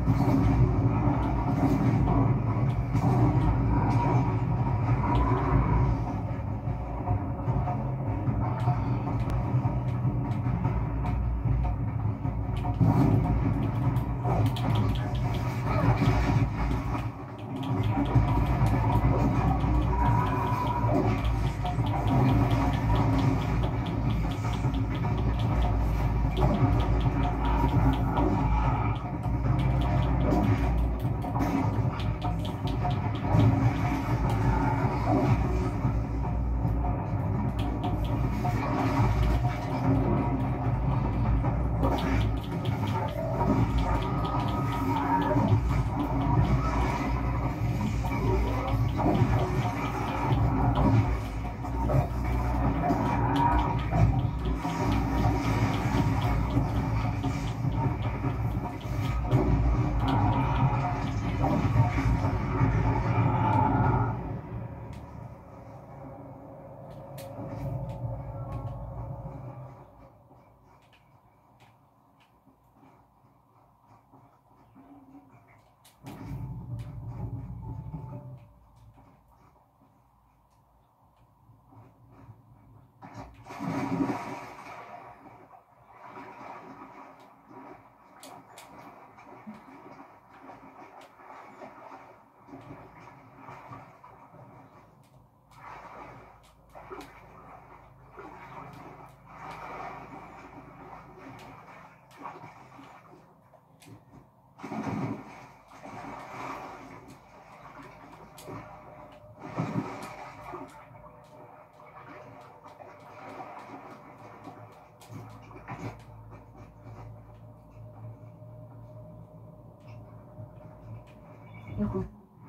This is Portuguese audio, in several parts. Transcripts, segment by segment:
Eu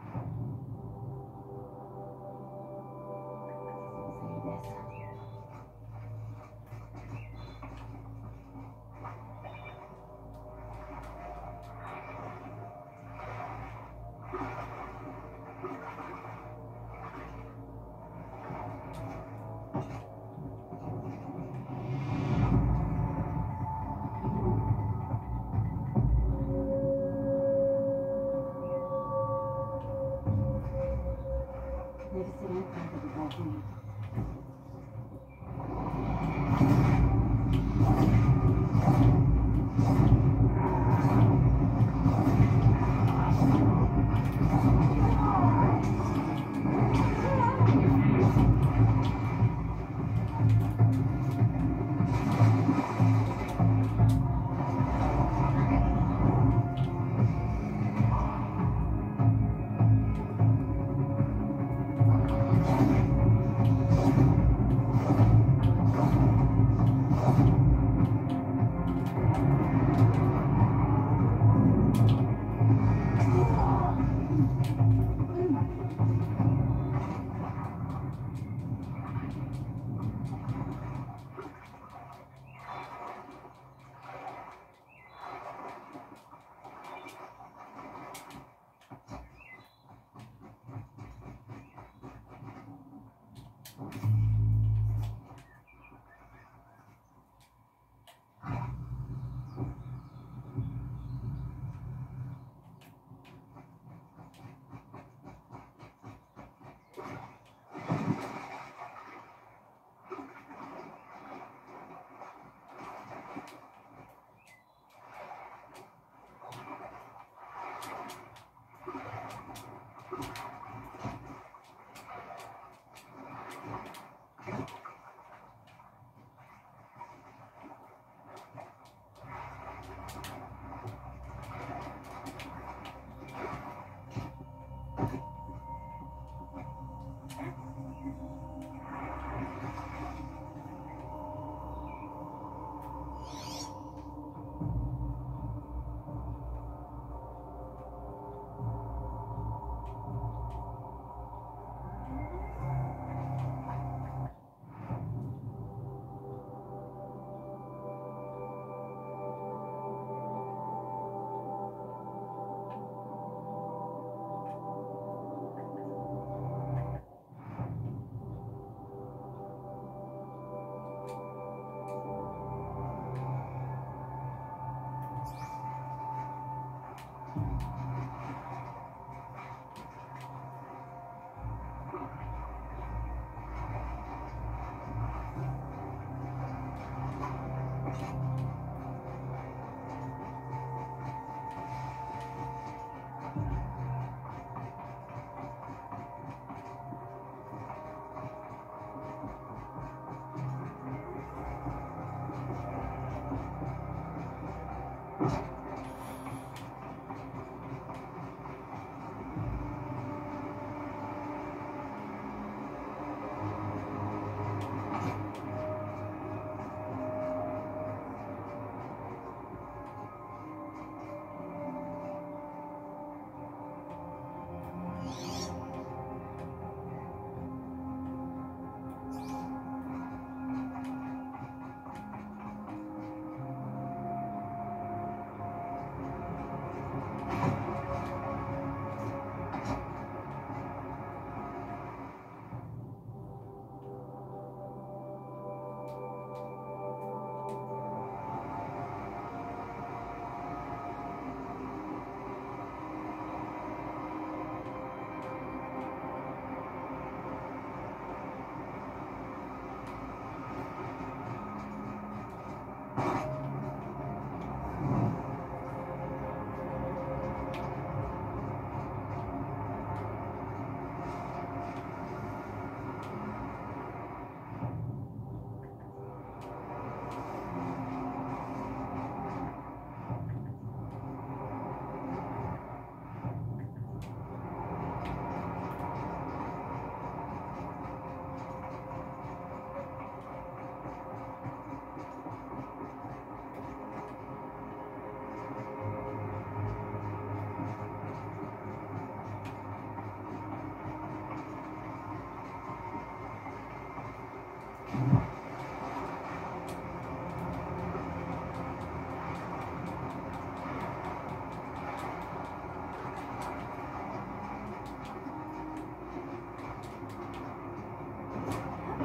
deve ser a entrada do balcão.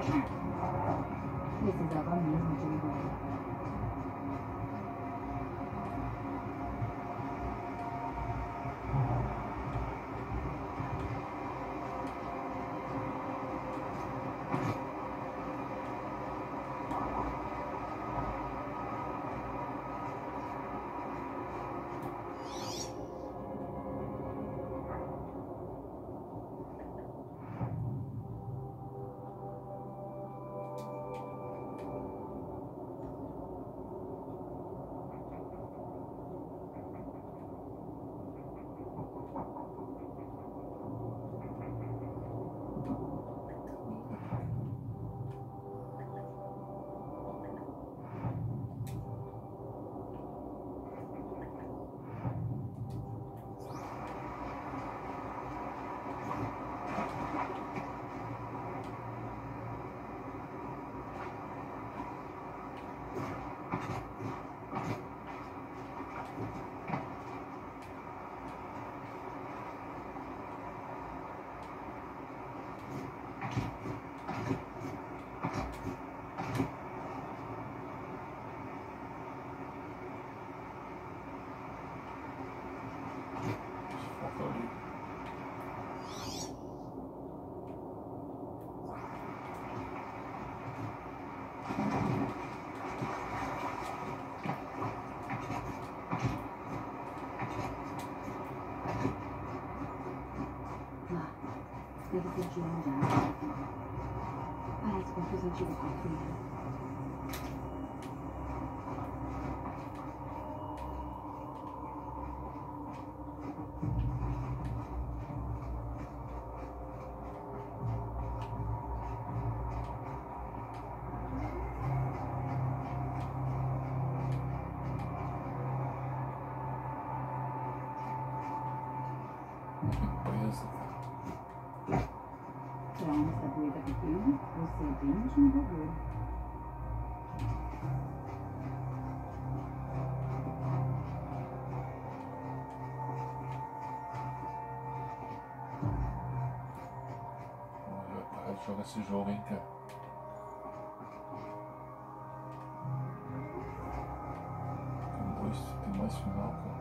Precisava mesmo de um banho. Deve ser de onde a água parece com os antigos conflitos. Pra onde essa doida pequena, você é bem intimidador. Joga esse jogo, hein, cara. Tem mais final, cara.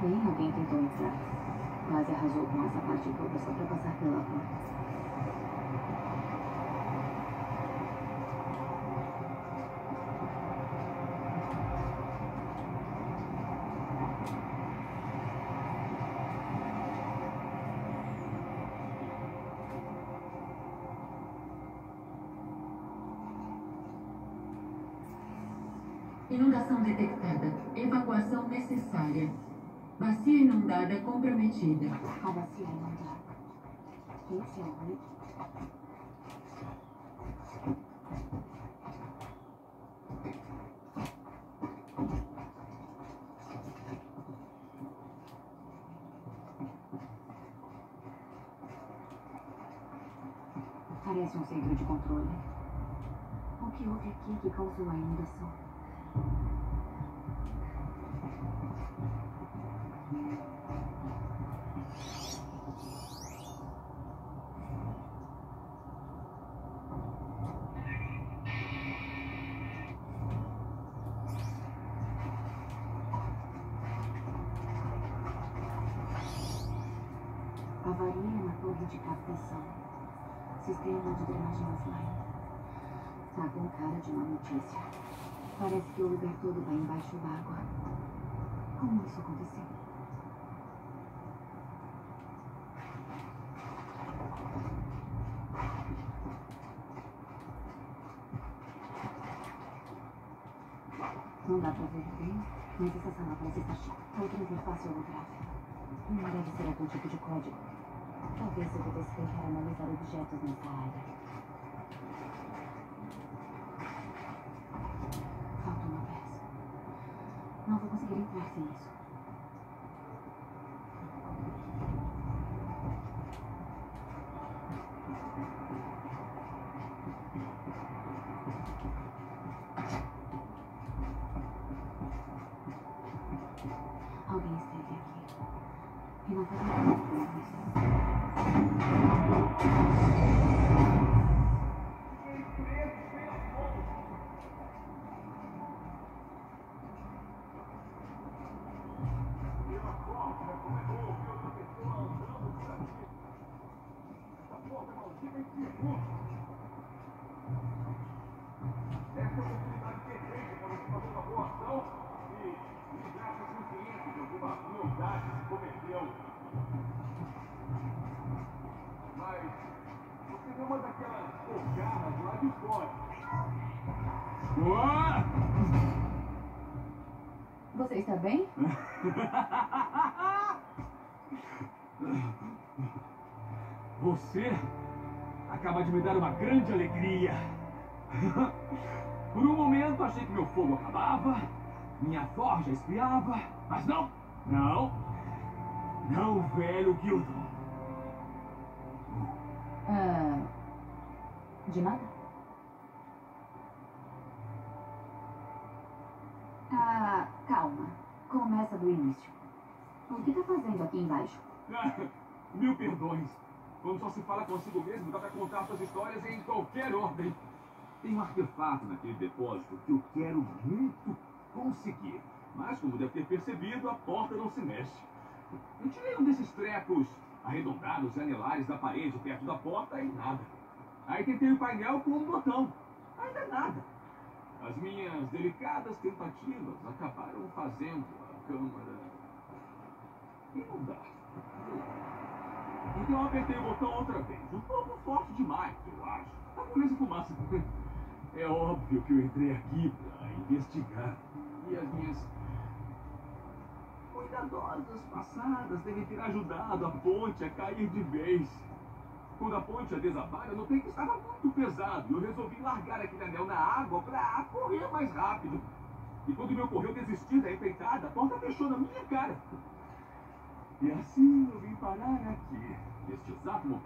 Bem, alguém tentou entrar. Quase arrasou com essa parte toda só pra passar pela porta. Inundação detectada. Evacuação necessária. Bacia inundada comprometida. A bacia inundada. Esse é o ruim. Parece um centro de controle. O que houve aqui que causou a inundação? Avaria na torre de captação. Sistema de drenagem offline. Tá com cara de uma notícia. Parece que o lugar todo vai embaixo d'água. Como isso aconteceu? Não dá pra ver bem, mas essa sala parece estar cheia. Outra interface holográfica. Deve ser algum tipo de código. Talvez eu devesse tentar analisar objetos nessa área. Falta uma peça. Não vou conseguir entrar sem isso. Alguém esteve aqui. E não faz nada com isso. Você está bem? Você acaba de me dar uma grande alegria. Por um momento achei que meu fogo acabava, minha forja esfriava, mas não, não, velho Gildon. De nada? Calma. Começa do início. O que tá fazendo aqui embaixo? Mil perdões. Quando só se fala consigo mesmo, dá pra contar suas histórias em qualquer ordem. Tem um artefato naquele depósito que eu quero muito conseguir. Mas, como deve ter percebido, a porta não se mexe. Eu tirei um desses trecos arredondados e anelares da parede perto da porta e nada. Aí tentei o painel com um botão. Ainda nada. As minhas delicadas tentativas acabaram fazendo a câmara inundar. Então eu apertei o botão outra vez. Um pouco forte demais, eu acho. Tá com essa fumaça. É óbvio que eu entrei aqui pra investigar. E as minhas cuidadosas passadas devem ter ajudado a ponte a cair de vez. Quando a ponte ia desabar, eu notei que estava muito pesado. E eu resolvi largar aquele anel na água pra correr mais rápido. E quando me ocorreu desistir da empreitada, a porta fechou na minha cara. E assim eu vim parar aqui, neste exato momento.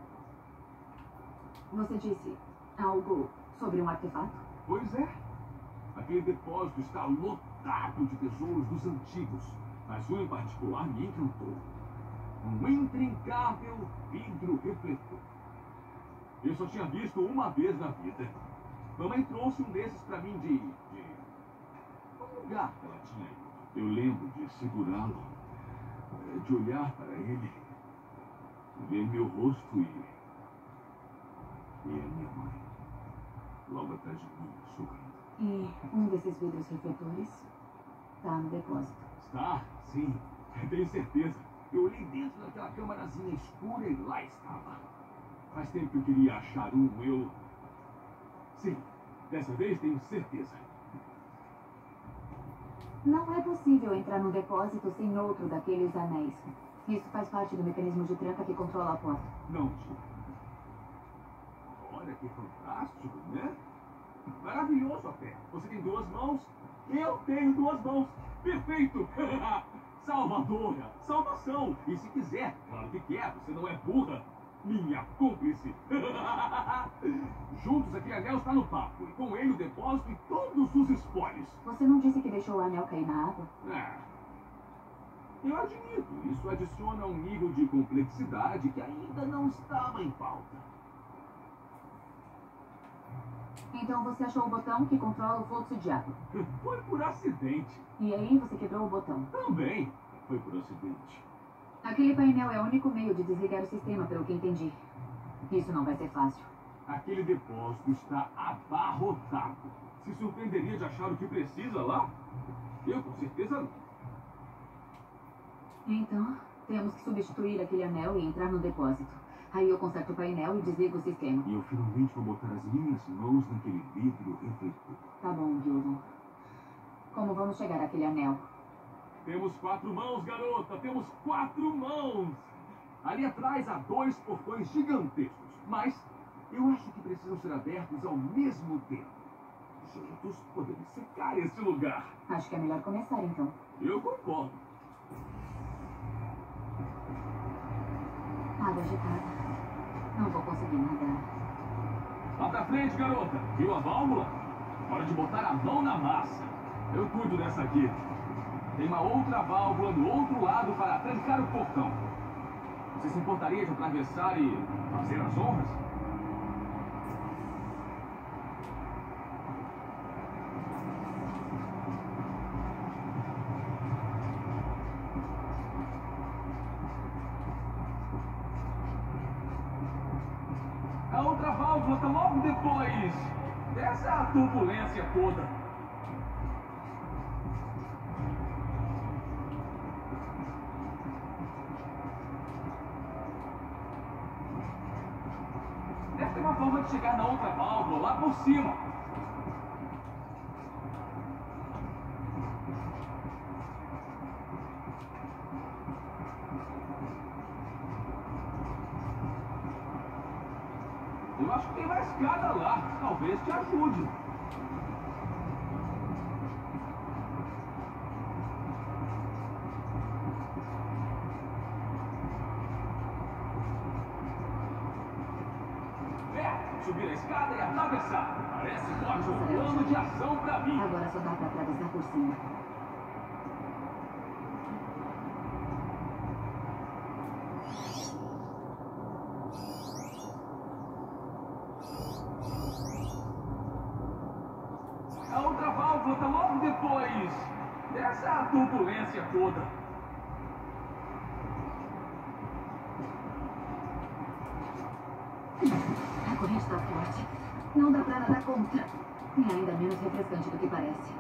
Você disse algo sobre um artefato? Pois é. Aquele depósito está lotado de tesouros dos antigos. Mas um em particular me encantou. Um intrincável vidro refletor. Eu só tinha visto uma vez na vida. Mamãe trouxe um desses pra mim de um lugar que ela tinha ido. Eu lembro de segurá-lo de olhar para ele, ver meu rosto e a minha mãe logo atrás de mim, sorrindo. E um desses vidros refletores tá no depósito. Está? Sim, tenho certeza. Eu olhei dentro daquela câmarazinha escura e lá estava. Faz tempo que eu queria achar um, Sim, dessa vez tenho certeza. Não é possível entrar no depósito sem outro daqueles anéis. Isso faz parte do mecanismo de tranca que controla a porta. Não, tio. Olha que fantástico, né? Maravilhoso até. Você tem 2 mãos, eu tenho 2 mãos. Perfeito! Salvadora, salvação. E se quiser, claro que quer, você não é burra. Minha cúmplice. Juntos aquele anel está no papo. E com ele o depósito e todos os espólios. Você não disse que deixou o anel cair na água? Eu admito, isso adiciona um nível de complexidade que ainda não estava em pauta. Então você achou o botão que controla o fluxo de água. Foi por acidente. E aí você quebrou o botão. Também foi por acidente. Aquele painel é o único meio de desligar o sistema, pelo que entendi. Isso não vai ser fácil. Aquele depósito está abarrotado. Se surpreenderia de achar o que precisa lá? Eu com certeza não. Então, temos que substituir aquele anel e entrar no depósito. Aí eu conserto o painel e desligo o sistema. E eu finalmente vou botar as minhas mãos naquele vidro refletor. Tá bom, Gildan. Como vamos chegar àquele anel? Temos 4 mãos, garota! Temos 4 mãos! Ali atrás há 2 portões gigantescos. Mas eu acho que precisam ser abertos ao mesmo tempo. Juntos podemos secar esse lugar. Acho que é melhor começar, então. Eu concordo. Água agitada. Não vou conseguir nadar. Lá pra frente, garota. Viu a válvula? Hora de botar a mão na massa. Eu cuido dessa aqui. Tem uma outra válvula do outro lado para trancar o portão. Você se importaria de atravessar e fazer as honras? A outra válvula está logo depois dessa turbulência toda. Deve ter uma forma de chegar na outra válvula, lá por cima. Eu acho que tem uma escada lá. Talvez te ajude. Subir a escada e atravessar. Parece um ótimo plano de ação pra mim. Agora só dá pra atravessar por cima. A outra válvula tá logo depois dessa turbulência toda. A corrente tá forte. Não dá pra nadar contra. E ainda menos refrescante do que parece.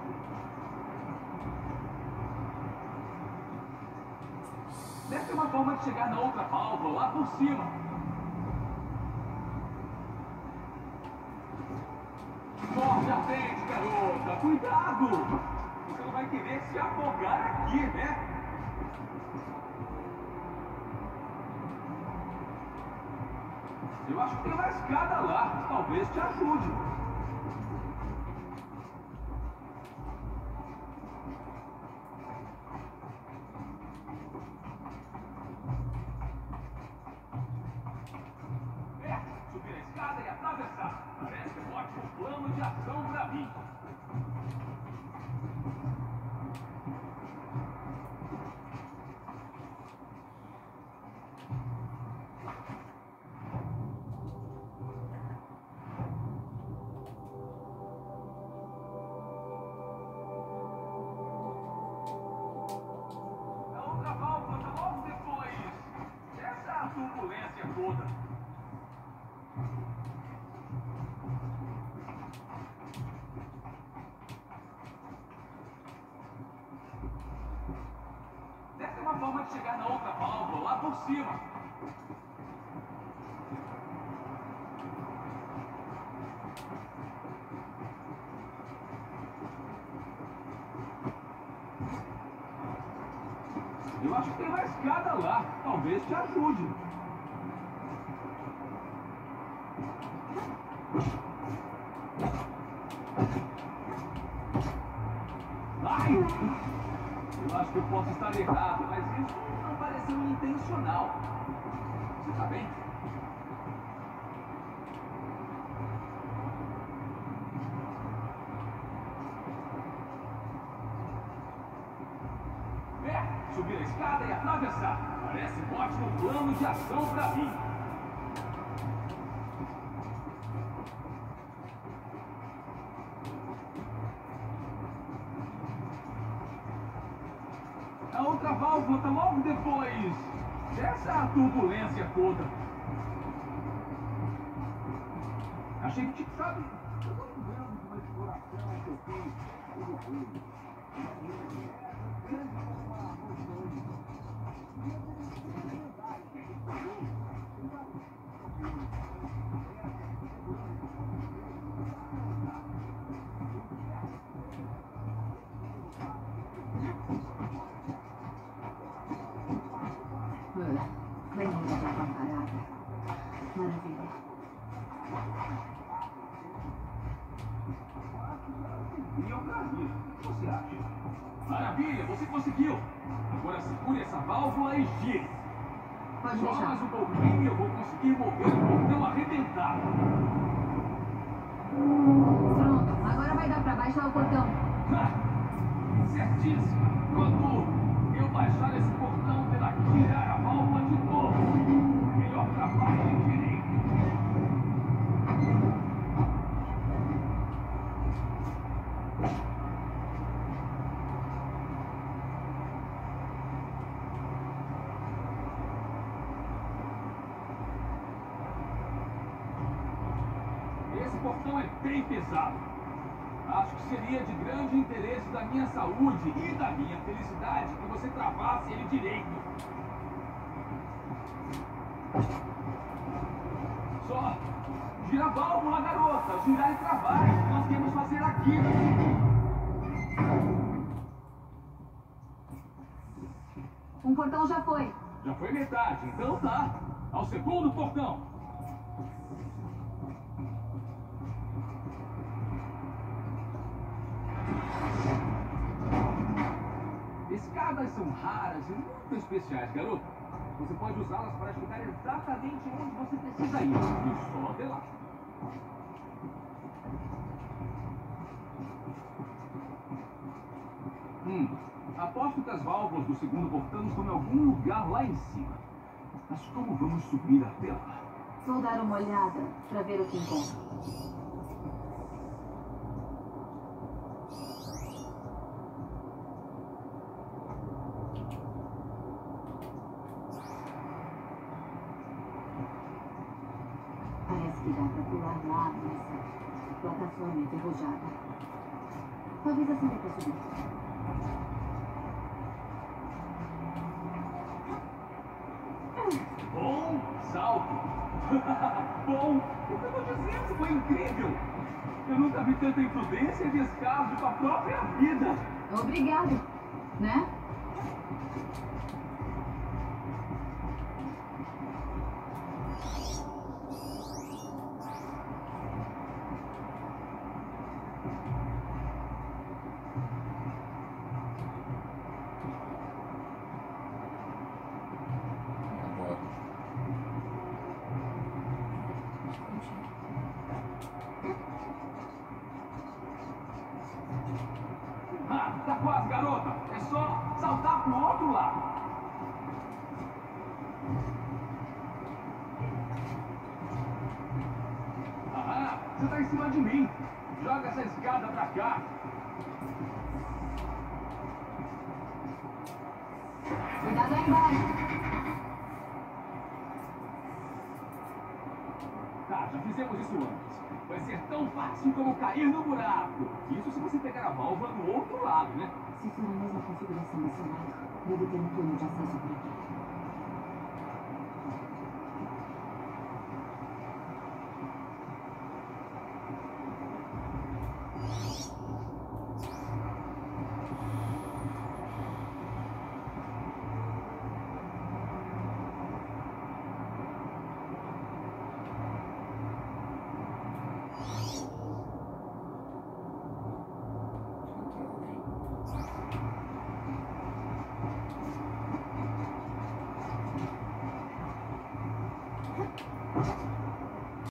Deve ter uma forma de chegar na outra válvula, lá por cima. Forte a frente, garota! Cuidado! Você não vai querer se afogar aqui, né? Eu acho que tem uma escada lá. Talvez te ajude. Subir a escada e atravessar. Parece um ótimo plano de ação pra mim. pode chegar na outra válvula, lá por cima. Eu acho que tem uma escada lá. Talvez te ajude. Ai! Eu acho que eu posso estar errado, mas isso não pareceu intencional. Você tá bem? Subir a escada e atravessar. Parece um ótimo plano de ação pra mim. A outra válvula tá logo depois dessa turbulência toda. Achei que tipo, sabe? Eu tô lembrando de uma exploração que eu fiz. Bem, já tá parada. Maravilha. E outra vez, o que você acha? Maravilha, você conseguiu! Agora segure essa válvula e gire. Pode Só deixar. mais um pouquinho e eu vou conseguir mover o portão arrebentado. Pronto, agora vai dar pra baixar o portão. Certíssimo. Quando eu baixar esse portão, terá que girar a válvula de novo. Melhor pra parte direita. Esse portão é bem pesado. Acho que seria de grande interesse da minha saúde e da minha felicidade que você travasse ele direito. Só gira a válvula, garota. Girar e travar é o que nós temos fazer aqui. Um portão já foi. Já foi metade, então tá. Ao segundo portão. Escadas são raras e muito especiais, garoto. Você pode usá-las para chegar exatamente onde você precisa ir. E só até lá. Aposto que as válvulas do segundo portão estão em algum lugar lá em cima. Mas como vamos subir até lá? Vou dar uma olhada pra ver o que encontro. Parece que dá pra pular lá nessa plataforma enferrujada. Talvez assim dê pra subir. Bom salto! Bom, o que eu tô dizendo foi incrível! Eu nunca vi tanta imprudência e descaso com a própria vida! Obrigado, né? Agora. Tá quase, garota! É só saltar pro outro lado! Você tá em cima de mim! Joga essa escada pra cá! Cuidado aí embaixo. Tá já fizemos isso antes. Vai ser tão fácil como cair no buraco. Isso se você pegar a válvula do outro lado, né? Se for a mesma configuração desse lado, deve ter um túnel de acesso por aqui. Entrou alguém.